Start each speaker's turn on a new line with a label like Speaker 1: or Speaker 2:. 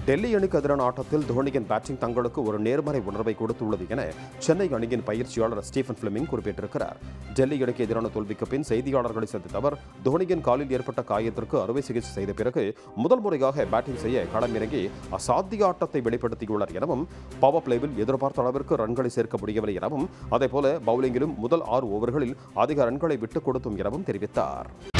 Speaker 1: டெல்லி அணிக்கு எதிரான ஆட்டத்தில் தோனியின் பேட்டிங் தங்களுக்கு ஒரு நேர்மறை உணர்வை கொடுத்துள்ளது என சென்னை அணியின் பயிற்சியாளர் ஸ்டீஃபன் ஃபிளமிங் குறிப்பிட்டிருக்கிறார். டெல்லி அணிக்கு எதிரான தோல்விக்கு பின் செய்தியாளர்களை சந்தித்த அவர், தோனியின் காலில் ஏற்பட்ட காயத்திற்கு அறுவை சிகிச்சை செய்த பிறகு முதல் முறையாக பேட்டிங் செய்ய களமிறங்கி அசாத்திய ஆட்டத்தை வெளிப்படுத்தியுள்ளார் எனவும், பவர் பிளேவில் எதிர்பார்த்த அளவிற்கு ரன்களை சேர்க்க முடியவில்லை எனவும், அதேபோல பவுலிங்கிலும் முதல் 6 ஓவர்களில் அதிக ரன்களை விட்டுக் கொடுத்தும் எனவும் தெரிவித்தார்.